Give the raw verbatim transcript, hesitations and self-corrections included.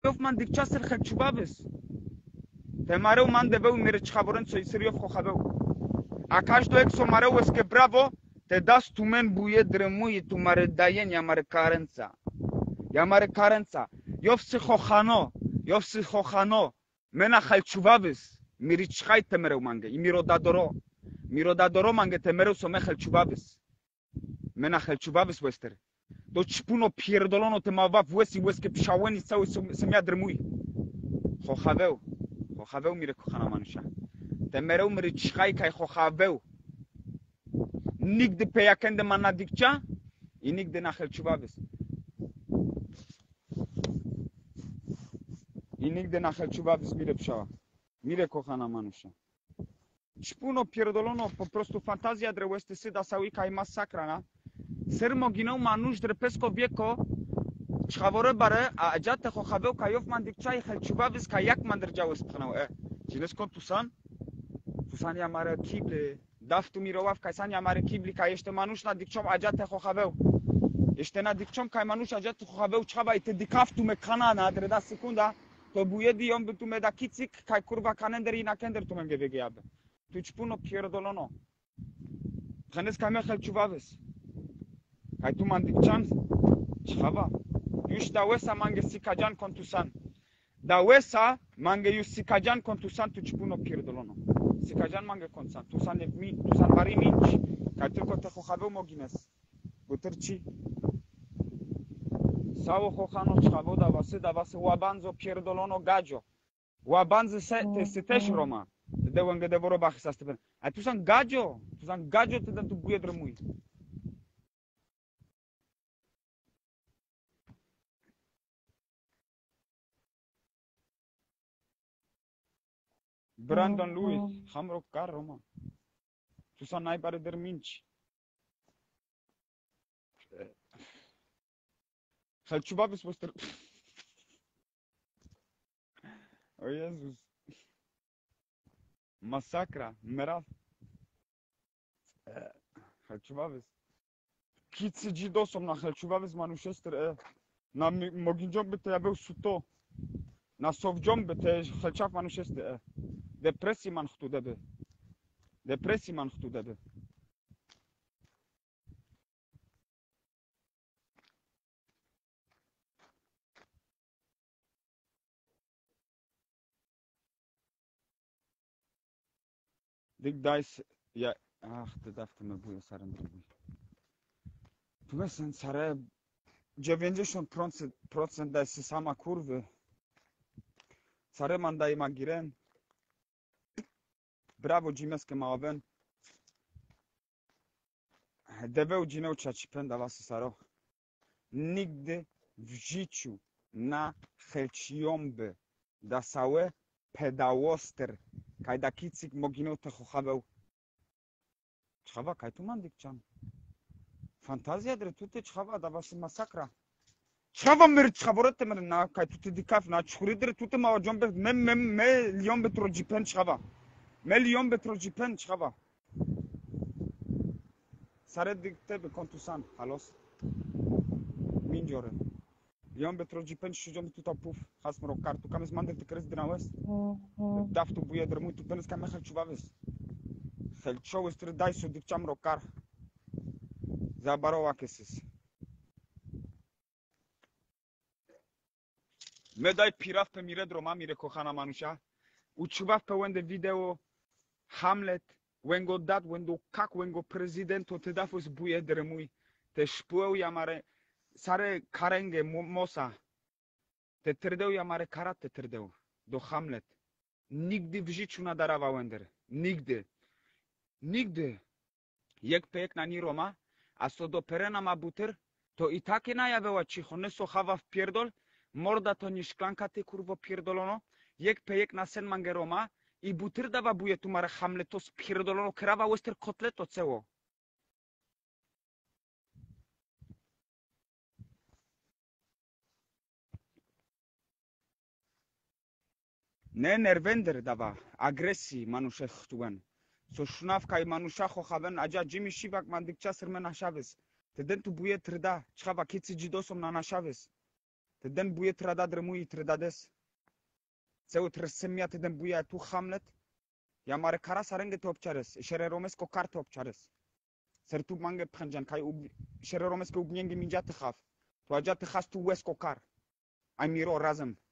Yov man dikchasel khelchubabes. Te mareu man deveu mire chhaboren so isriov khokhabeu. Akash do ek so mareu es que bravo te das tumen buye dremui tu mare dayen ya mare karenza. Ya mare karenza. Yov si khokhano, yov si khokhano. Mena khelchubabes. Miri chkhai te mareu mange. Imiro dadoro. Miro dadoro mange te mareu so me khelchubabes. Mena khelchubabes wester. Do chpuno pierdolono te mava vuesi weske pshaweni sau se me adremui. Khokhabeu. Khokhabeu mire khokhana manusha. Te mereu mire chkhai kai khokhabeu. Nik de peyakende manadikcha, inik de nachel chubabes. Inik de nachel chubabes mire pshawa. Mire khokhana manusha. Chpuno pierdolono po prostu fantazja dreweste syda saui kai masakrana. Ser mogineu manush drepesko wieko. Chhavore bare ajat khokhabeu kayof man dikcha khel chubabes kayak man derjawes pkhnau e. Jines kon tusan? Tusan ya mare kible daftu mirowav kaisan ya mare kibli ka este manush na dikchom ajat khokhabeu. Este na dikchom kai manush ajat khokhabeu chkhaba ite dikaftu me khana na dreda sekunda to buye di yom tu me da kitsik kai kurva kanender ina kender tu men gevege ab. Tu chpuno pierdolono. Khanes kame khel chubabes. Kai tu man dikchan chkhaba. Yush dawesa mange sikajan kontusan. Dawesa mange yush sikajan kontusan tu chpuno pierdolono. Sikajan mange kontusan. Tusan mi, tusan mari minch. Kai tylko te khokhabeu mogines. Buterchi. Sawo khokhano chkhabo dawase dawase wabanzo pierdolono gajo. Wabanzo se te se też Roma. De wenge de voro bachisaste. A tusan gajo, tusan gajo te da tu buye dremui. Brandon Lewis, hamro car Roma. Tu sa nai pare der minci. Khelchubabes poster. O Jezus. Masakra, merav. Khelchubabes. Kici dzidosom na Khelchubabes manushester. Na moginjom bete jabeu suto. Na sovjom bete Khelchaf manushester. Depresji man chtu debe. Depresji man chtu debe. Dik dais ja ach te dafte me buje sarem drugi. Tu mesen sare dziewięćdziesiąt procent da se sama kurwy. Sare man da ima giren. Bravo dzimeske maoben. Deveu dzineu ciaci penda was saro. Nigdy w życiu na helciomby da sałe pedałoster kaj da kicik mogineu te chochabeł. Chava kaj tu man dikczan. Fantazja dre tutaj chava da was masakra. Chava mir chaborete mir na kaj tu dikaf na churi dre tutaj ma jombe mem mem me lion betro jipen chava. Me lion betro jipen chava. Sare dikte be kontusan halos. Minjore. Lion betro jipen shujom tu tapuf has mro kartu kames mande te kres drawes. Daftu buye drmu tu penes kam khel chubavs. Khel chow str dai su dikcham ro kar. Zabarowa kesis. Medai piraf pe mire droma mire kochana manusha. Uchubav pe wende video Hamlet wengo dat wendo kak wengo prezidento te dafus buye dremui. Te shpueu yamare sare karenge mosa. Te trdeu yamare karat te trdeu. Do Hamlet. Nigdy w życiu na darawa wender. Nigdy. Nigdy. Jak pejek na ni Roma, a so do perena ma buter, to i takie najawiała cicho, ne so chawa w pierdol, morda to ni szklanka ty kurwo pierdolono, jak pejek na sen mange Roma, i buter dawa buje tu mare Hamleto spierdolono, krawa wester kotleto ceło. Ne nervender dawa, agresji manusze chtuwen. So sznawka i manusza chochawen, a dzia Jimmy Shivak man dykcia serme na szawys. Te den tu buje trda, czchawa kicy dzidosom na naszawys. Te den buie trada dremui tredades. Seu tresemia te den buie tu Hamlet. Ya mare kara sarenge te obchares. Shere romesco carte obchares. Ser tu mange pranjan kai ub shere romesco ubnienge minja te khaf. Tu aja te khas tu wesco car. Ai miro razem.